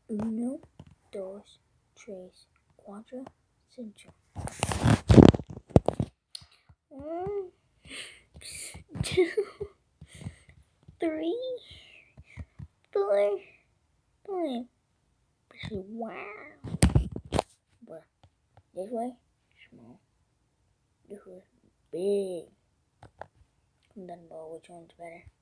Uno, dos, tres, cuatro, cinco. 1, 2, 3, 4, 5. Wow. Bruh. This way, small. This way, big. Comment down below which one's better.